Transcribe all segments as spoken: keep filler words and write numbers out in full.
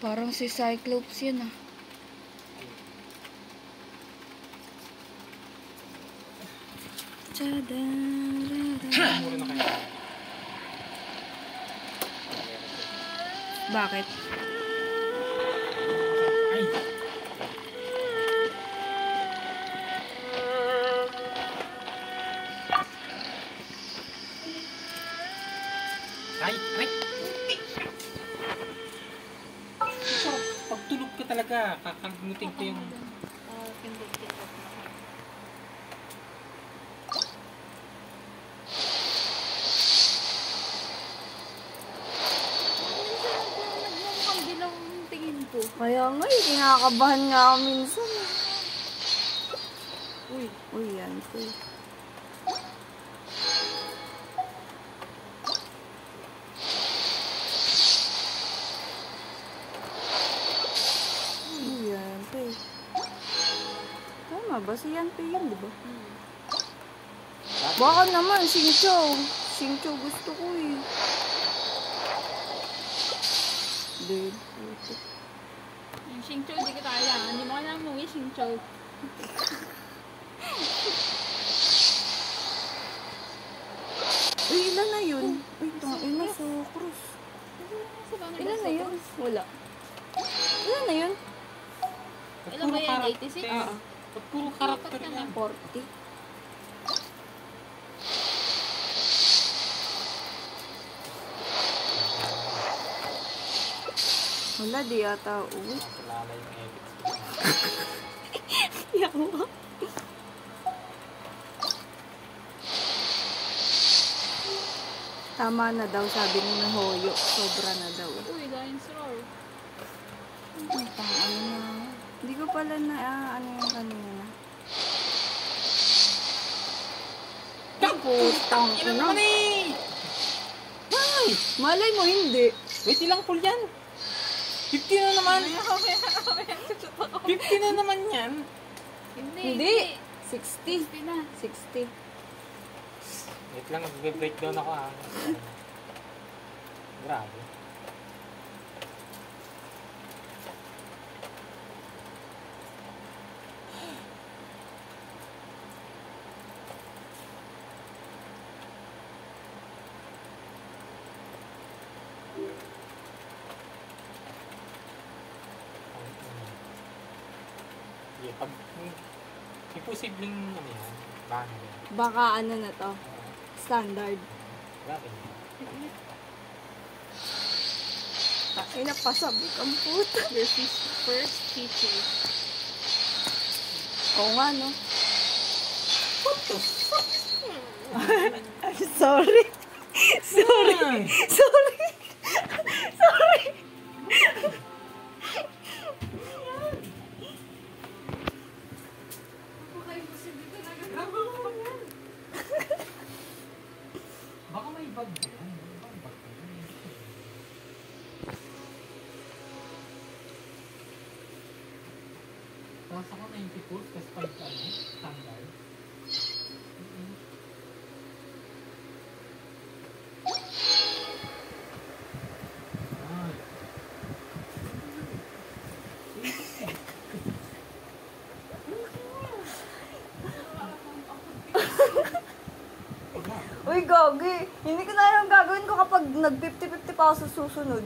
Parang si Cyclops yun ah. Bakit? Ay, ay. So, pagtulog ka talaga, kakalimutin ko yung... Kaya nga eh, kinakabahan nga ako minsan. Uy, uy yan ko eh. Uy, yan ko eh. Tama ba? Si yan ko yun, diba? Hmm. Baka naman, Singcho. Singcho gusto ko eh. Dude, puto. Yung Singcho, hindi kita kailangan. Hindi mo kailangan mo yung Singcho. Uy, ilan na yun? Uy, tangin na sa cross. Ilan na yun? Wala. Ilan na yun? Ilan ba yan? eighty-six? Oo. Puro karakter na. forty. Wala, di yata uwi. Nakalala yung edit. Iyak mo. Tama na daw, sabi ni Hoyo. Sobra na daw. Uy, Lion's Roar. Pang ano na. Hindi ko pala na, ah, ano yung kanina. Putang ina. Ay! Malay mo, hindi. Wait, ilang full yan? fifty na naman. fifty na naman yan. Hindi. Hindi. sixty. sixty na. sixty. Wait lang, nag-breakdown ako ah. Grabe. Yeah, pag imposibleng ano yan, baka yan. Baka ano na to. Standard. Grabe yan. Ay, napasabik ang puta. This is first teacher. Oo nga, no? I'm sorry. Sorry. Sorry. Sorry. Baka may bag yan. Baka may bag yan. Tapos ako ninety-four, kasi five ano, standard. Ay. Uy, gagi. Hindi ko na alam gagawin ko kapag nag-fifty fifty pa ako sa susunod.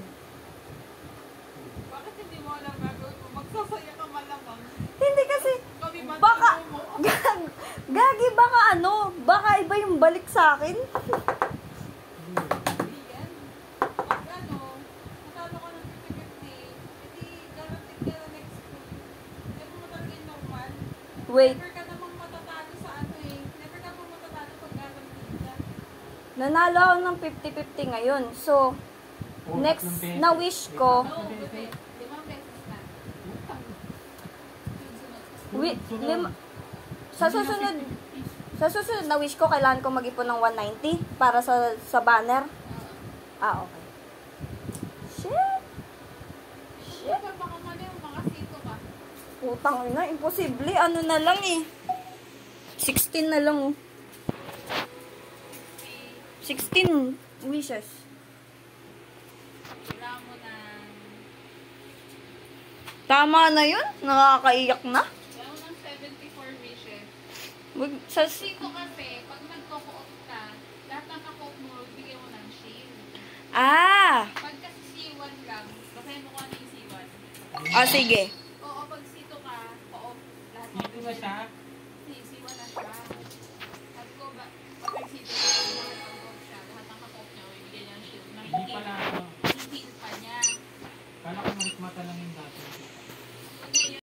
Bakit hindi mo alam gagawin mo? Magsasaya ka malamang. Hindi kasi, Kami ba baka, mo? gag, gagi, baka ano, baka iba yung balik sa akin. Hindi yan. Pag ano, matalo ka ng fifty fifty, hindi guaranteed ka na next week. Hindi mo talaga yung normal. Wait, Never ka namang matatalo sa ano eh. Never ka namang matatalo pag guaranteed ka. nanalo ako ng fifty fifty ngayon. So, Oh, next tatlong na beses. wish ko, Oo, bebe. Limang beses na. wi, lima, sa susunod, sa susunod na wish ko, kailangan ko mag-ipon ng one ninety para sa sa banner. Ah, okay. Shit! Shit! Baka mali yung mga sito ka. Putang ina, imposible. Ano na lang eh. sixteen na lang oh. sixteen wishes. Kailangan mo ng Tama na yun. Nakakaiyak na. Kaya ako ng seventy-four wishes. Wag, sa, Dito kasi, pag nagko-co-op ka, lahat ng ka-co-op mo, bigyan mo ng shield. ah! Pag kasi C one lang, basahin mo kung ano yung C one. O, sige. Oo, pag C two ka, co-op, lahat mo Dito na siya.